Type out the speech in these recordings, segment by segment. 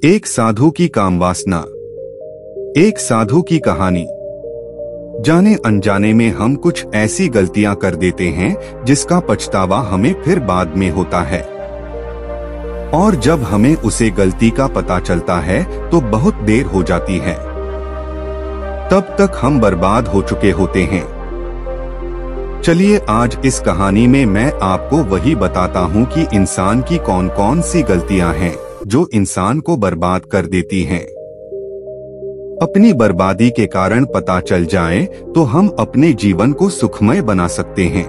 एक साधु की कामवासना। एक साधु की कहानी। जाने अनजाने में हम कुछ ऐसी गलतियां कर देते हैं जिसका पछतावा हमें फिर बाद में होता है, और जब हमें उसे गलती का पता चलता है तो बहुत देर हो जाती है। तब तक हम बर्बाद हो चुके होते हैं। चलिए आज इस कहानी में मैं आपको वही बताता हूँ कि इंसान की कौन कौन सी गलतियां हैं जो इंसान को बर्बाद कर देती हैं। अपनी बर्बादी के कारण पता चल जाए तो हम अपने जीवन को सुखमय बना सकते हैं।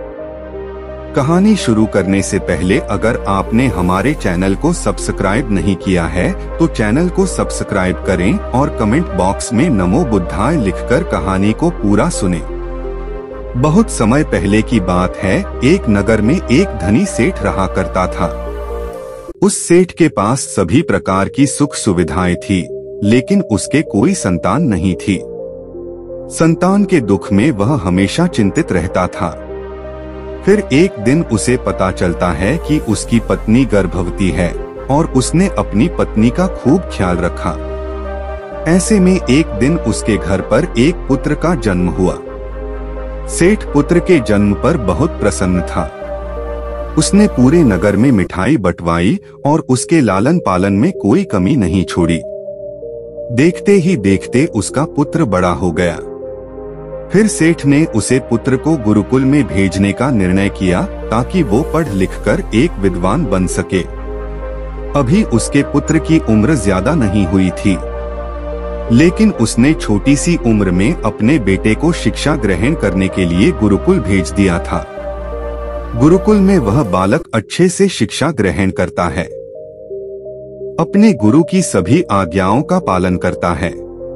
कहानी शुरू करने से पहले अगर आपने हमारे चैनल को सब्सक्राइब नहीं किया है तो चैनल को सब्सक्राइब करें और कमेंट बॉक्स में नमो बुद्धाय लिखकर कहानी को पूरा सुनें। बहुत समय पहले की बात है। एक नगर में एक धनी सेठ रहा करता था। उस सेठ के पास सभी प्रकार की सुख सुविधाएं थी, लेकिन उसके कोई संतान नहीं थी। संतान के दुख में वह हमेशा चिंतित रहता था। फिर एक दिन उसे पता चलता है कि उसकी पत्नी गर्भवती है और उसने अपनी पत्नी का खूब ख्याल रखा। ऐसे में एक दिन उसके घर पर एक पुत्र का जन्म हुआ। सेठ पुत्र के जन्म पर बहुत प्रसन्न था। उसने पूरे नगर में मिठाई बंटवाई और उसके लालन पालन में कोई कमी नहीं छोड़ी। देखते ही देखते उसका पुत्र बड़ा हो गया। फिर सेठ ने उसे पुत्र को गुरुकुल में भेजने का निर्णय किया ताकि वो पढ़ लिखकर एक विद्वान बन सके। अभी उसके पुत्र की उम्र ज्यादा नहीं हुई थी, लेकिन उसने छोटी सी उम्र में अपने बेटे को शिक्षा ग्रहण करने के लिए गुरुकुल भेज दिया था। गुरुकुल में वह बालक अच्छे से शिक्षा ग्रहण करता है, अपने गुरु की सभी आज्ञाओं का पालन करता है।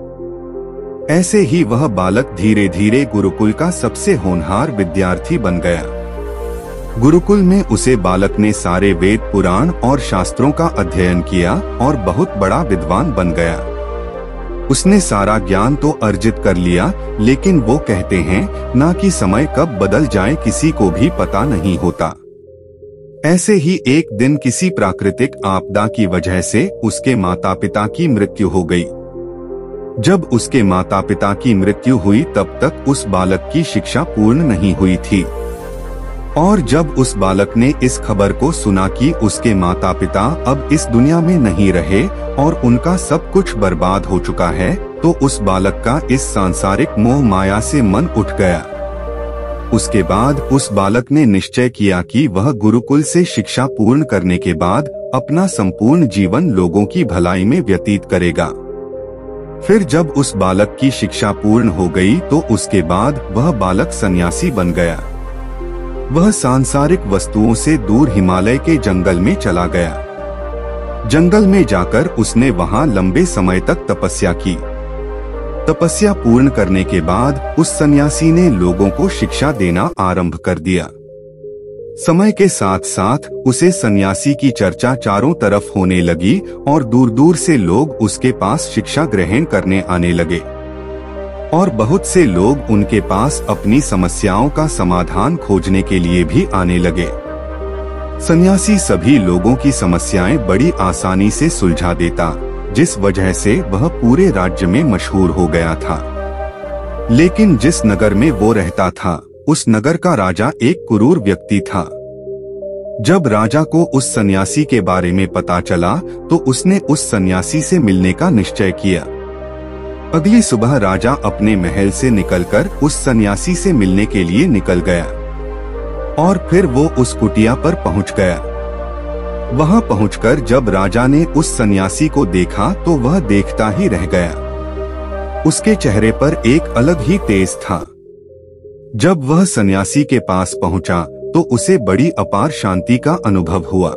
ऐसे ही वह बालक धीरे धीरे गुरुकुल का सबसे होनहार विद्यार्थी बन गया। गुरुकुल में उसे बालक ने सारे वेद पुराण और शास्त्रों का अध्ययन किया और बहुत बड़ा विद्वान बन गया। उसने सारा ज्ञान तो अर्जित कर लिया, लेकिन वो कहते हैं ना कि समय कब बदल जाए किसी को भी पता नहीं होता। ऐसे ही एक दिन किसी प्राकृतिक आपदा की वजह से उसके माता पिता की मृत्यु हो गई। जब उसके माता पिता की मृत्यु हुई तब तक उस बालक की शिक्षा पूर्ण नहीं हुई थी, और जब उस बालक ने इस खबर को सुना कि उसके माता पिता अब इस दुनिया में नहीं रहे और उनका सब कुछ बर्बाद हो चुका है, तो उस बालक का इस सांसारिक मोह माया से मन उठ गया। उसके बाद उस बालक ने निश्चय किया कि वह गुरुकुल से शिक्षा पूर्ण करने के बाद अपना संपूर्ण जीवन लोगों की भलाई में व्यतीत करेगा। फिर जब उस बालक की शिक्षा पूर्ण हो गई तो उसके बाद वह बालक सन्यासी बन गया। वह सांसारिक वस्तुओं से दूर हिमालय के जंगल में चला गया। जंगल में जाकर उसने वहां लंबे समय तक तपस्या की। तपस्या पूर्ण करने के बाद उस सन्यासी ने लोगों को शिक्षा देना आरंभ कर दिया। समय के साथ साथ उसे सन्यासी की चर्चा चारों तरफ होने लगी और दूर दूर से लोग उसके पास शिक्षा ग्रहण करने आने लगे, और बहुत से लोग उनके पास अपनी समस्याओं का समाधान खोजने के लिए भी आने लगे। सन्यासी सभी लोगों की समस्याएं बड़ी आसानी से सुलझा देता, जिस वजह से वह पूरे राज्य में मशहूर हो गया था। लेकिन जिस नगर में वो रहता था उस नगर का राजा एक क्रूर व्यक्ति था। जब राजा को उस सन्यासी के बारे में पता चला तो उसने उस सन्यासी से मिलने का निश्चय किया। अगली सुबह राजा अपने महल से निकलकर उस सन्यासी से मिलने के लिए निकल गया, और फिर वो उस कुटिया पर पहुंच गया। वहां पहुंचकर जब राजा ने उस सन्यासी को देखा तो वह देखता ही रह गया। उसके चेहरे पर एक अलग ही तेज था। जब वह सन्यासी के पास पहुंचा तो उसे बड़ी अपार शांति का अनुभव हुआ।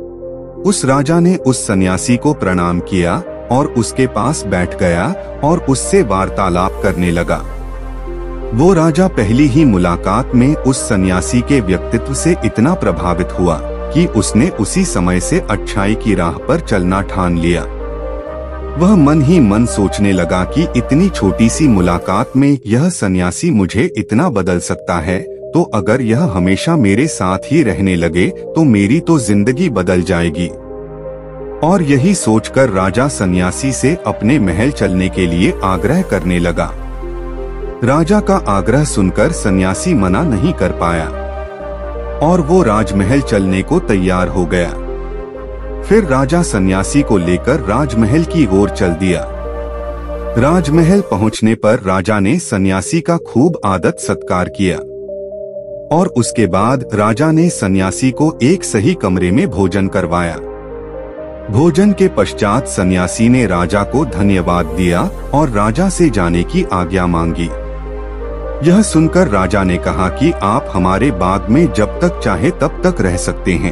उस राजा ने उस सन्यासी को प्रणाम किया और उसके पास बैठ गया और उससे वार्तालाप करने लगा। वो राजा पहली ही मुलाकात में उस सन्यासी के व्यक्तित्व से इतना प्रभावित हुआ कि उसने उसी समय से अच्छाई की राह पर चलना ठान लिया। वह मन ही मन सोचने लगा कि इतनी छोटी सी मुलाकात में यह सन्यासी मुझे इतना बदल सकता है, तो अगर यह हमेशा मेरे साथ ही रहने लगे तो मेरी तो जिंदगी बदल जाएगी। और यही सोचकर राजा सन्यासी से अपने महल चलने के लिए आग्रह करने लगा। राजा का आग्रह सुनकर सन्यासी मना नहीं कर पाया और वो राजमहल चलने को तैयार हो गया। फिर राजा सन्यासी को लेकर राजमहल की ओर चल दिया। राजमहल पहुंचने पर राजा ने सन्यासी का खूब आदर सत्कार किया और उसके बाद राजा ने सन्यासी को एक सही कमरे में भोजन करवाया। भोजन के पश्चात सन्यासी ने राजा को धन्यवाद दिया और राजा से जाने की आज्ञा मांगी। यह सुनकर राजा ने कहा कि आप हमारे बाग में जब तक चाहे तब तक रह सकते हैं।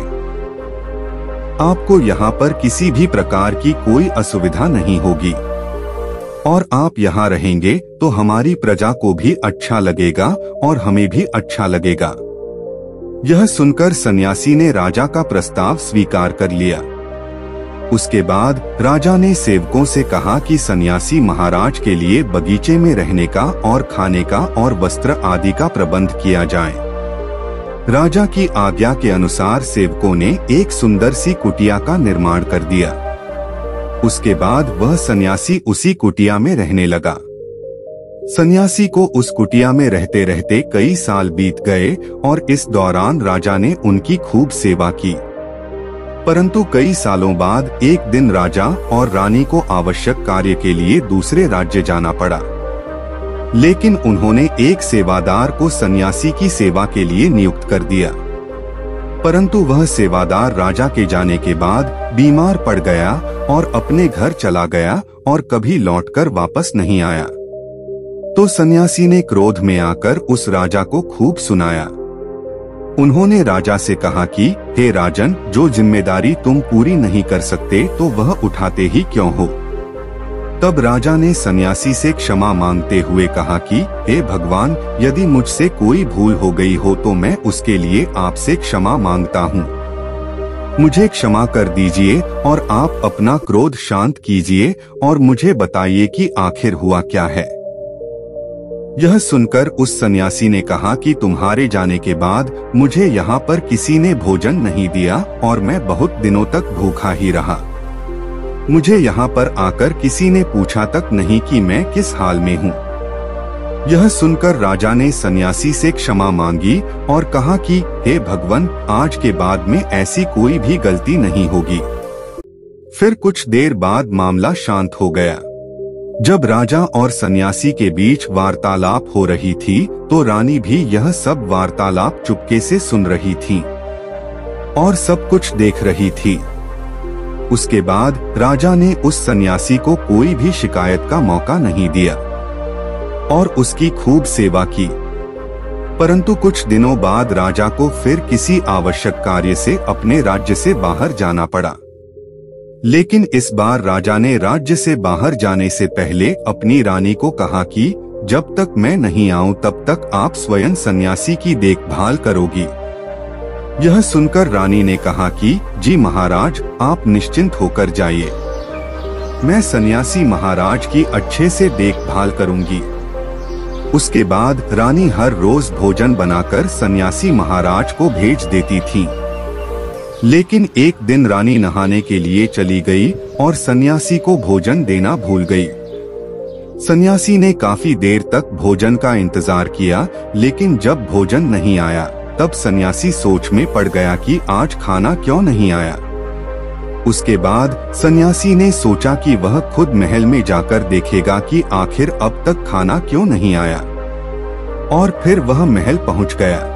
आपको यहाँ पर किसी भी प्रकार की कोई असुविधा नहीं होगी और आप यहाँ रहेंगे तो हमारी प्रजा को भी अच्छा लगेगा और हमें भी अच्छा लगेगा। यह सुनकर सन्यासी ने राजा का प्रस्ताव स्वीकार कर लिया। उसके बाद राजा ने सेवकों से कहा कि सन्यासी महाराज के लिए बगीचे में रहने का और खाने का और वस्त्र आदि का प्रबंध किया जाए। राजा की आज्ञा के अनुसार सेवकों ने एक सुंदर सी कुटिया का निर्माण कर दिया। उसके बाद वह सन्यासी उसी कुटिया में रहने लगा। सन्यासी को उस कुटिया में रहते रहते कई साल बीत गए और इस दौरान राजा ने उनकी खूब सेवा की। परंतु कई सालों बाद एक दिन राजा और रानी को आवश्यक कार्य के लिए दूसरे राज्य जाना पड़ा, लेकिन उन्होंने एक सेवादार को सन्यासी की सेवा के लिए नियुक्त कर दिया। परंतु वह सेवादार राजा के जाने के बाद बीमार पड़ गया और अपने घर चला गया और कभी लौटकर वापस नहीं आया। तो सन्यासी ने क्रोध में आकर उस राजा को खूब सुनाया। उन्होंने राजा से कहा कि हे राजन, जो जिम्मेदारी तुम पूरी नहीं कर सकते तो वह उठाते ही क्यों हो। तब राजा ने सन्यासी से क्षमा मांगते हुए कहा कि हे भगवान, यदि मुझसे कोई भूल हो गई हो तो मैं उसके लिए आपसे क्षमा मांगता हूँ। मुझे क्षमा कर दीजिए और आप अपना क्रोध शांत कीजिए और मुझे बताइए कि आखिर हुआ क्या है। यह सुनकर उस सन्यासी ने कहा कि तुम्हारे जाने के बाद मुझे यहाँ पर किसी ने भोजन नहीं दिया और मैं बहुत दिनों तक भूखा ही रहा। मुझे यहाँ पर आकर किसी ने पूछा तक नहीं कि मैं किस हाल में हूँ। यह सुनकर राजा ने सन्यासी से क्षमा मांगी और कहा कि हे भगवान, आज के बाद में ऐसी कोई भी गलती नहीं होगी। फिर कुछ देर बाद मामला शांत हो गया। जब राजा और सन्यासी के बीच वार्तालाप हो रही थी तो रानी भी यह सब वार्तालाप चुपके से सुन रही थी और सब कुछ देख रही थी। उसके बाद राजा ने उस सन्यासी को कोई भी शिकायत का मौका नहीं दिया और उसकी खूब सेवा की। परंतु कुछ दिनों बाद राजा को फिर किसी आवश्यक कार्य से अपने राज्य से बाहर जाना पड़ा। लेकिन इस बार राजा ने राज्य से बाहर जाने से पहले अपनी रानी को कहा कि जब तक मैं नहीं आऊं तब तक आप स्वयं सन्यासी की देखभाल करोगी। यह सुनकर रानी ने कहा कि जी महाराज, आप निश्चिंत होकर जाइए, मैं सन्यासी महाराज की अच्छे से देखभाल करूंगी। उसके बाद रानी हर रोज भोजन बनाकर सन्यासी महाराज को भेज देती थी। लेकिन एक दिन रानी नहाने के लिए चली गई और सन्यासी को भोजन देना भूल गई। सन्यासी ने काफी देर तक भोजन का इंतजार किया, लेकिन जब भोजन नहीं आया तब सन्यासी सोच में पड़ गया कि आज खाना क्यों नहीं आया। उसके बाद सन्यासी ने सोचा कि वह खुद महल में जाकर देखेगा कि आखिर अब तक खाना क्यों नहीं आया, और फिर वह महल पहुंच गया।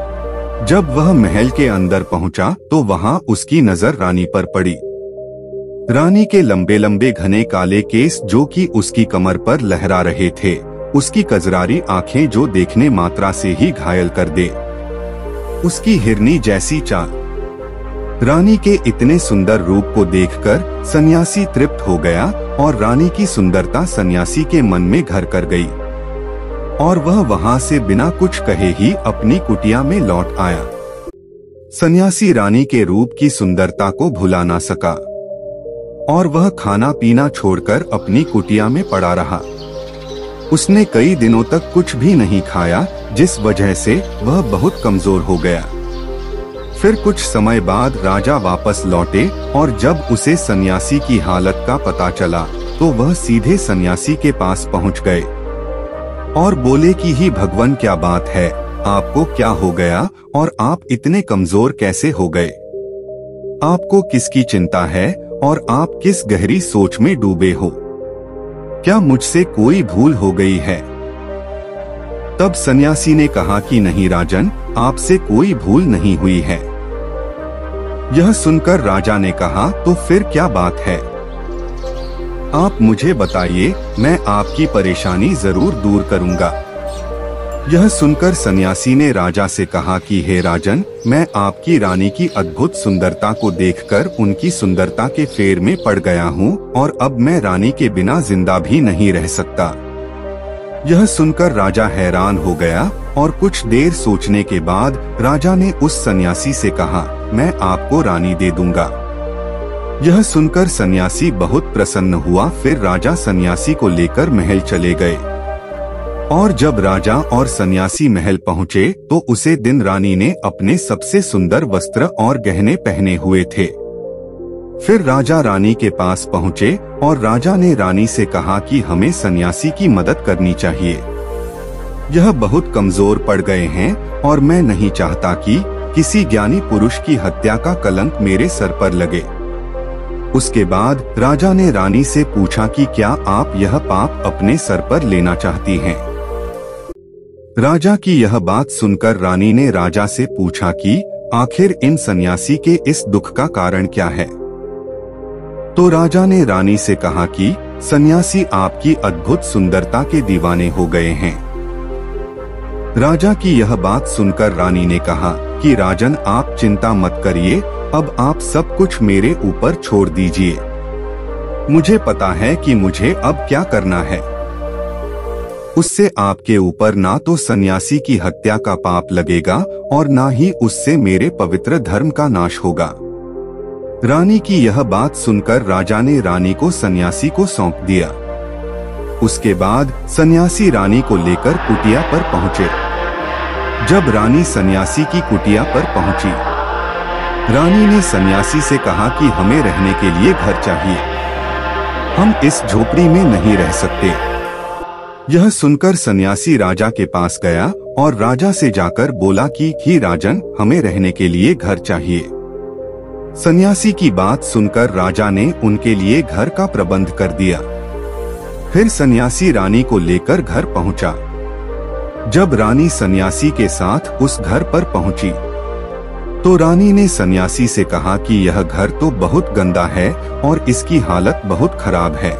जब वह महल के अंदर पहुंचा तो वहां उसकी नजर रानी पर पड़ी। रानी के लंबे लंबे घने काले केस जो कि उसकी कमर पर लहरा रहे थे, उसकी कजरारी आंखें जो देखने मात्रा से ही घायल कर दे, उसकी हिरनी जैसी चाल। रानी के इतने सुंदर रूप को देखकर सन्यासी तृप्त हो गया और रानी की सुंदरता सन्यासी के मन में घर कर गई और वह वहां से बिना कुछ कहे ही अपनी कुटिया में लौट आया। सन्यासी रानी के रूप की सुंदरता को भुला ना सका और वह खाना पीना छोड़कर अपनी कुटिया में पड़ा रहा। उसने कई दिनों तक कुछ भी नहीं खाया, जिस वजह से वह बहुत कमजोर हो गया। फिर कुछ समय बाद राजा वापस लौटे और जब उसे सन्यासी की हालत का पता चला तो वह सीधे सन्यासी के पास पहुंच गए और बोले कि ही भगवान, क्या बात है, आपको क्या हो गया और आप इतने कमजोर कैसे हो गए? आपको किसकी चिंता है और आप किस गहरी सोच में डूबे हो? क्या मुझसे कोई भूल हो गई है? तब सन्यासी ने कहा कि नहीं राजन, आपसे कोई भूल नहीं हुई है। यह सुनकर राजा ने कहा, तो फिर क्या बात है? आप मुझे बताइए, मैं आपकी परेशानी जरूर दूर करूंगा। यह सुनकर सन्यासी ने राजा से कहा कि हे राजन, मैं आपकी रानी की अद्भुत सुंदरता को देखकर उनकी सुंदरता के फेर में पड़ गया हूँ और अब मैं रानी के बिना जिंदा भी नहीं रह सकता। यह सुनकर राजा हैरान हो गया और कुछ देर सोचने के बाद राजा ने उस सन्यासी से कहा, मैं आपको रानी दे दूंगा। यह सुनकर सन्यासी बहुत प्रसन्न हुआ। फिर राजा सन्यासी को लेकर महल चले गए और जब राजा और सन्यासी महल पहुँचे तो उसे दिन रानी ने अपने सबसे सुंदर वस्त्र और गहने पहने हुए थे। फिर राजा रानी के पास पहुँचे और राजा ने रानी से कहा कि हमें सन्यासी की मदद करनी चाहिए। यह बहुत कमजोर पड़ गए हैं और मैं नहीं चाहता कि किसी ज्ञानी पुरुष की हत्या का कलंक मेरे सर पर लगे। उसके बाद राजा ने रानी से पूछा कि क्या आप यह पाप अपने सर पर लेना चाहती हैं? राजा की यह बात सुनकर रानी ने राजा से पूछा कि आखिर इन सन्यासी के इस दुख का कारण क्या है? तो राजा ने रानी से कहा कि सन्यासी आपकी अद्भुत सुंदरता के दीवाने हो गए हैं। राजा की यह बात सुनकर रानी ने कहा कि राजन, आप चिंता मत करिए, अब आप सब कुछ मेरे ऊपर छोड़ दीजिए। मुझे पता है कि मुझे अब क्या करना है। उससे आपके ऊपर ना तो सन्यासी की हत्या का पाप लगेगा और ना ही उससे मेरे पवित्र धर्म का नाश होगा। रानी की यह बात सुनकर राजा ने रानी को सन्यासी को सौंप दिया। उसके बाद सन्यासी रानी को लेकर कुटिया पर पहुंचे। जब रानी सन्यासी की कुटिया पर पहुंची, रानी ने सन्यासी से कहा कि हमें रहने के लिए घर चाहिए, हम इस झोपड़ी में नहीं रह सकते। यह सुनकर सन्यासी राजा के पास गया और राजा से जाकर बोला कि ही राजन, हमें रहने के लिए घर चाहिए। सन्यासी की बात सुनकर राजा ने उनके लिए घर का प्रबंध कर दिया। फिर सन्यासी रानी को लेकर घर पहुंचा। जब रानी सन्यासी के साथ उस घर पर पहुंची तो रानी ने सन्यासी से कहा कि यह घर तो बहुत गंदा है और इसकी हालत बहुत खराब है,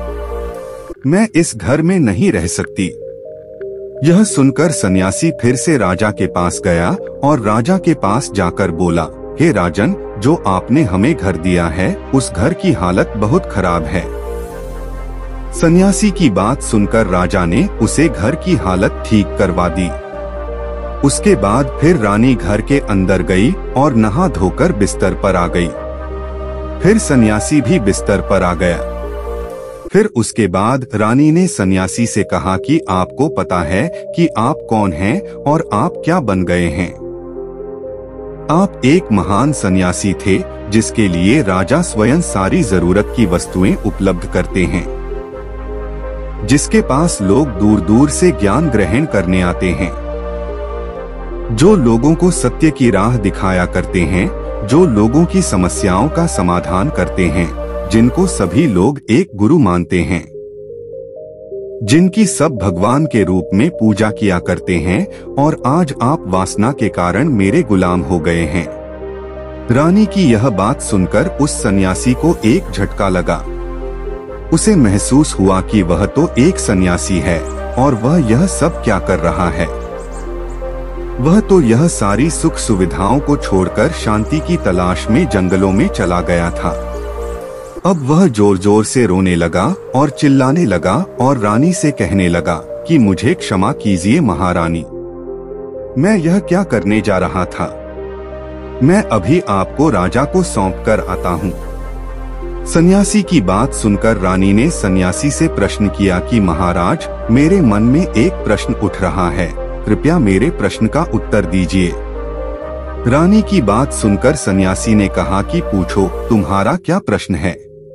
मैं इस घर में नहीं रह सकती। यह सुनकर सन्यासी फिर से राजा के पास गया और राजा के पास जाकर बोला, हे राजन, जो आपने हमें घर दिया है उस घर की हालत बहुत खराब है। सन्यासी की बात सुनकर राजा ने उसे घर की हालत ठीक करवा दी। उसके बाद फिर रानी घर के अंदर गई और नहा धोकर बिस्तर पर आ गई। फिर सन्यासी भी बिस्तर पर आ गया। फिर उसके बाद रानी ने सन्यासी से कहा कि आपको पता है कि आप कौन हैं और आप क्या बन गए हैं? आप एक महान सन्यासी थे जिसके लिए राजा स्वयं सारी जरूरत की वस्तुएं उपलब्ध करते हैं, जिसके पास लोग दूर दूर से ज्ञान ग्रहण करने आते हैं, जो लोगों को सत्य की राह दिखाया करते हैं, जो लोगों की समस्याओं का समाधान करते हैं, जिनको सभी लोग एक गुरु मानते हैं, जिनकी सब भगवान के रूप में पूजा किया करते हैं, और आज आप वासना के कारण मेरे गुलाम हो गए हैं। रानी की यह बात सुनकर उस सन्यासी को एक झटका लगा। उसे महसूस हुआ कि वह तो एक सन्यासी है और वह यह सब क्या कर रहा है। वह तो यह सारी सुख सुविधाओं को छोड़कर शांति की तलाश में जंगलों में चला गया था। अब वह जोर जोर से रोने लगा और चिल्लाने लगा और रानी से कहने लगा कि मुझे क्षमा कीजिए महारानी, मैं यह क्या करने जा रहा था। मैं अभी आपको राजा को सौंप कर आता हूँ। सन्यासी की बात सुनकर रानी ने सन्यासी से प्रश्न किया कि महाराज, मेरे मन में एक प्रश्न उठ रहा है, कृपया मेरे प्रश्न का उत्तर दीजिए। रानी की बात सुनकर सन्यासी ने कहा कि पूछो, तुम्हारा क्या प्रश्न है।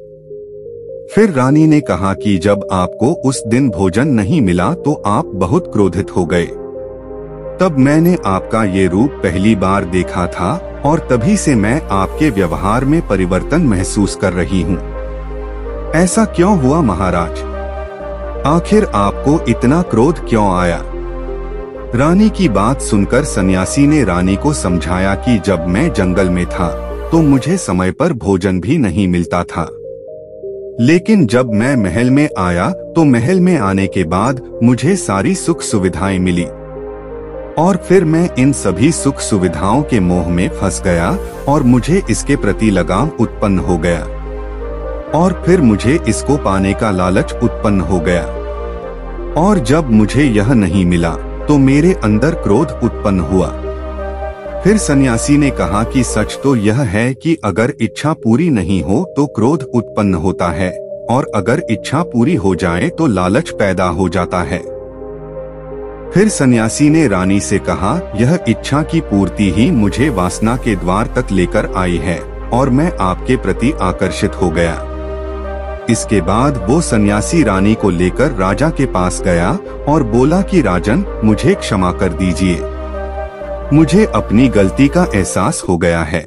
फिर रानी ने कहा कि जब आपको उस दिन भोजन नहीं मिला तो आप बहुत क्रोधित हो गए। तब मैंने आपका ये रूप पहली बार देखा था और तभी से मैं आपके व्यवहार में परिवर्तन महसूस कर रही हूँ। ऐसा क्यों हुआ महाराज? आखिर आपको इतना क्रोध क्यों आया? रानी की बात सुनकर सन्यासी ने रानी को समझाया कि जब मैं जंगल में था तो मुझे समय पर भोजन भी नहीं मिलता था, लेकिन जब मैं महल में आया तो महल में आने के बाद मुझे सारी सुख सुविधाएं मिली और फिर मैं इन सभी सुख सुविधाओं के मोह में फंस गया और मुझे इसके प्रति लगाव उत्पन्न हो गया और फिर मुझे इसको पाने का लालच उत्पन्न हो गया और जब मुझे यह नहीं मिला तो मेरे अंदर क्रोध उत्पन्न हुआ। फिर सन्यासी ने कहा कि सच तो यह है कि अगर इच्छा पूरी नहीं हो तो क्रोध उत्पन्न होता है और अगर इच्छा पूरी हो जाए तो लालच पैदा हो जाता है। फिर सन्यासी ने रानी से कहा, यह इच्छा की पूर्ति ही मुझे वासना के द्वार तक लेकर आई है और मैं आपके प्रति आकर्षित हो गया। इसके बाद वो सन्यासी रानी को लेकर राजा के पास गया और बोला कि राजन, मुझे क्षमा कर दीजिए, मुझे अपनी गलती का एहसास हो गया है।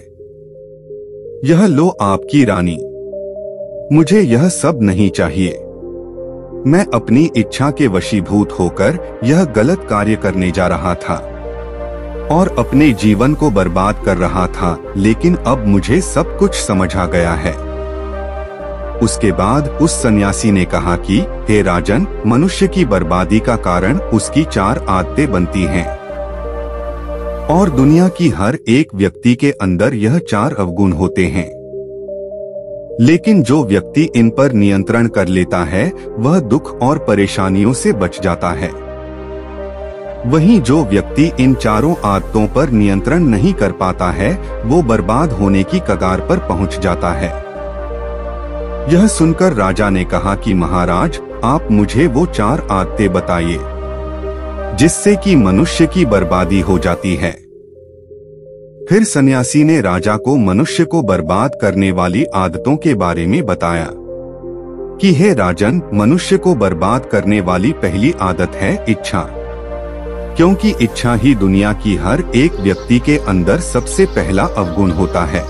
यह लो आपकी रानी, मुझे यह सब नहीं चाहिए। मैं अपनी इच्छा के वशीभूत होकर यह गलत कार्य करने जा रहा था और अपने जीवन को बर्बाद कर रहा था, लेकिन अब मुझे सब कुछ समझ आ गया है। उसके बाद उस सन्यासी ने कहा कि हे राजन, मनुष्य की बर्बादी का कारण उसकी 4 आदतें बनती हैं और दुनिया की हर एक व्यक्ति के अंदर यह 4 अवगुण होते हैं, लेकिन जो व्यक्ति इन पर नियंत्रण कर लेता है वह दुख और परेशानियों से बच जाता है। वहीं जो व्यक्ति इन 4 आदतों पर नियंत्रण नहीं कर पाता है वो बर्बाद होने की कगार पर पहुंच जाता है। यह सुनकर राजा ने कहा कि महाराज, आप मुझे वो 4 आदतें बताइए जिससे कि मनुष्य की बर्बादी हो जाती है। फिर सन्यासी ने राजा को मनुष्य को बर्बाद करने वाली आदतों के बारे में बताया कि हे राजन, मनुष्य को बर्बाद करने वाली पहली आदत है इच्छा, क्योंकि इच्छा ही दुनिया की हर एक व्यक्ति के अंदर सबसे पहला अवगुण होता है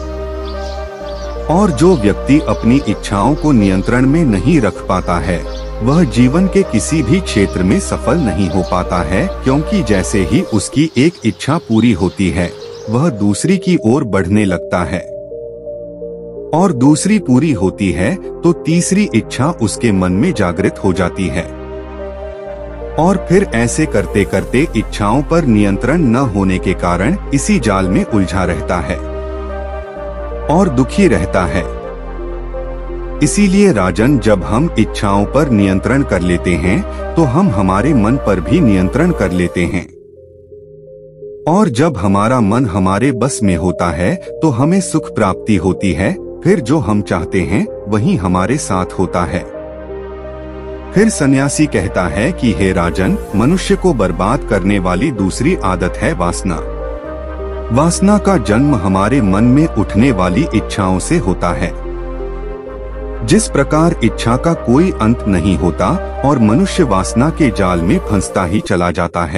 और जो व्यक्ति अपनी इच्छाओं को नियंत्रण में नहीं रख पाता है वह जीवन के किसी भी क्षेत्र में सफल नहीं हो पाता है, क्योंकि जैसे ही उसकी एक इच्छा पूरी होती है वह दूसरी की ओर बढ़ने लगता है और दूसरी पूरी होती है तो तीसरी इच्छा उसके मन में जागृत हो जाती है और फिर ऐसे करते करते इच्छाओं पर नियंत्रण न होने के कारण इसी जाल में उलझा रहता है और दुखी रहता है। इसीलिए राजन, जब हम इच्छाओं पर नियंत्रण कर लेते हैं तो हम हमारे मन पर भी नियंत्रण कर लेते हैं और जब हमारा मन हमारे बस में होता है तो हमें सुख प्राप्ति होती है। फिर जो हम चाहते हैं वही हमारे साथ होता है। फिर सन्यासी कहता है कि हे राजन, मनुष्य को बर्बाद करने वाली दूसरी आदत है वासना। वासना का जन्म हमारे मन में उठने वाली इच्छाओं से होता है। जिस प्रकार इच्छा का कोई अंत नहीं होता और मनुष्य वासना के जाल में फंसता ही चला जाता है।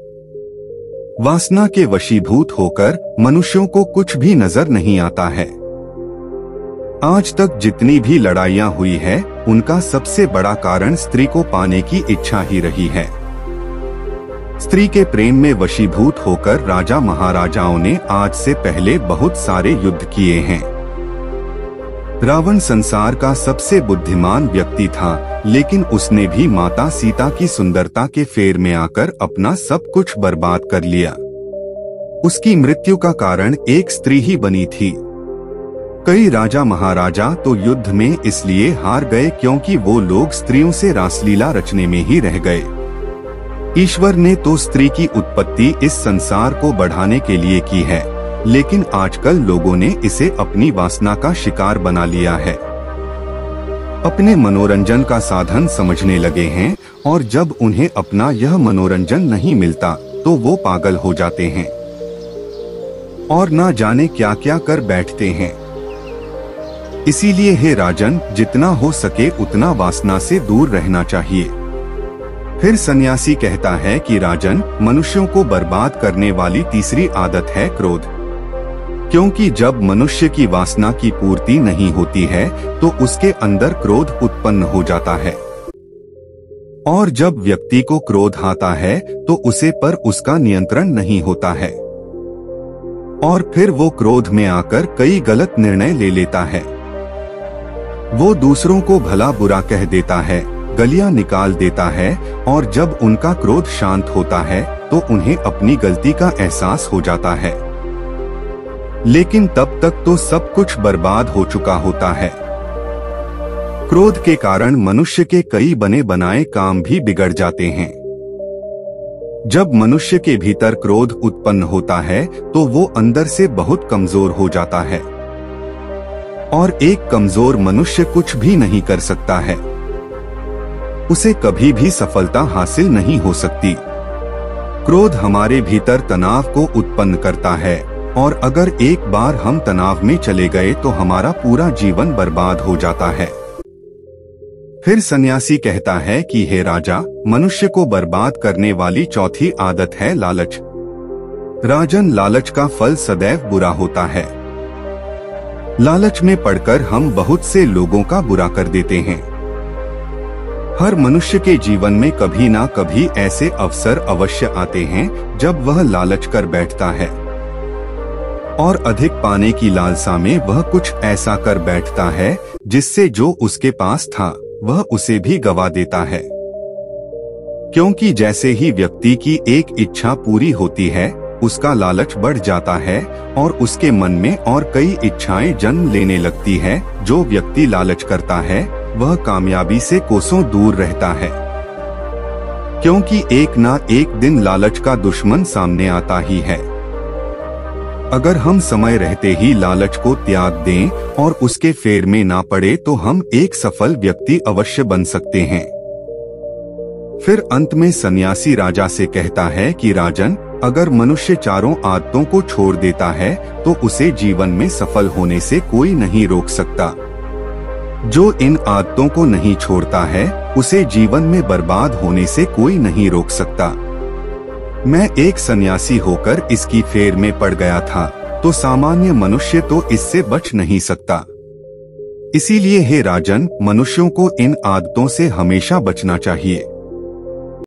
वासना के वशीभूत होकर मनुष्यों को कुछ भी नजर नहीं आता है। आज तक जितनी भी लड़ाइयां हुई है उनका सबसे बड़ा कारण स्त्री को पाने की इच्छा ही रही है। स्त्री के प्रेम में वशीभूत होकर राजा महाराजाओं ने आज से पहले बहुत सारे युद्ध किए हैं। रावण संसार का सबसे बुद्धिमान व्यक्ति था, लेकिन उसने भी माता सीता की सुंदरता के फेर में आकर अपना सब कुछ बर्बाद कर लिया। उसकी मृत्यु का कारण एक स्त्री ही बनी थी। कई राजा महाराजा तो युद्ध में इसलिए हार गए क्योंकि वो लोग स्त्रियों से रासलीला रचने में ही रह गए। ईश्वर ने तो स्त्री की उत्पत्ति इस संसार को बढ़ाने के लिए की है, लेकिन आजकल लोगों ने इसे अपनी वासना का शिकार बना लिया है। अपने मनोरंजन का साधन समझने लगे हैं और जब उन्हें अपना यह मनोरंजन नहीं मिलता तो वो पागल हो जाते हैं और ना जाने क्या क्या कर बैठते हैं। इसीलिए हे राजन, जितना हो सके उतना वासना से दूर रहना चाहिए। फिर सन्यासी कहता है कि राजन, मनुष्यों को बर्बाद करने वाली तीसरी आदत है क्रोध। क्योंकि जब मनुष्य की वासना की पूर्ति नहीं होती है तो उसके अंदर क्रोध उत्पन्न हो जाता है, और जब व्यक्ति को क्रोध आता है तो उसे पर उसका नियंत्रण नहीं होता है, और फिर वो क्रोध में आकर कई गलत निर्णय ले लेता है। वो दूसरों को भला बुरा कह देता है, गलियां निकाल देता है, और जब उनका क्रोध शांत होता है तो उन्हें अपनी गलती का एहसास हो जाता है। लेकिन तब तक तो सब कुछ बर्बाद हो चुका होता है। क्रोध के कारण मनुष्य के कई बने बनाए काम भी बिगड़ जाते हैं। जब मनुष्य के भीतर क्रोध उत्पन्न होता है तो वो अंदर से बहुत कमजोर हो जाता है, और एक कमजोर मनुष्य कुछ भी नहीं कर सकता है। उसे कभी भी सफलता हासिल नहीं हो सकती। क्रोध हमारे भीतर तनाव को उत्पन्न करता है, और अगर एक बार हम तनाव में चले गए तो हमारा पूरा जीवन बर्बाद हो जाता है। फिर सन्यासी कहता है कि हे राजा, मनुष्य को बर्बाद करने वाली चौथी आदत है लालच। राजन, लालच का फल सदैव बुरा होता है। लालच में पड़कर हम बहुत से लोगों का बुरा कर देते हैं। हर मनुष्य के जीवन में कभी ना कभी ऐसे अवसर अवश्य आते हैं जब वह लालच कर बैठता है, और अधिक पाने की लालसा में वह कुछ ऐसा कर बैठता है जिससे जो उसके पास था वह उसे भी गवा देता है। क्योंकि जैसे ही व्यक्ति की एक इच्छा पूरी होती है उसका लालच बढ़ जाता है, और उसके मन में और कई इच्छाएं जन्म लेने लगती है। जो व्यक्ति लालच करता है वह कामयाबी से कोसों दूर रहता है, क्योंकि एक ना एक दिन लालच का दुश्मन सामने आता ही है। अगर हम समय रहते ही लालच को त्याग दें और उसके फेर में ना पड़े तो हम एक सफल व्यक्ति अवश्य बन सकते हैं। फिर अंत में सन्यासी राजा से कहता है कि राजन, अगर मनुष्य चारों आदतों को छोड़ देता है तो उसे जीवन में सफल होने से कोई नहीं रोक सकता। जो इन आदतों को नहीं छोड़ता है उसे जीवन में बर्बाद होने से कोई नहीं रोक सकता। मैं एक सन्यासी होकर इसकी फेर में पड़ गया था, तो सामान्य मनुष्य तो इससे बच नहीं सकता। इसीलिए हे राजन, मनुष्यों को इन आदतों से हमेशा बचना चाहिए।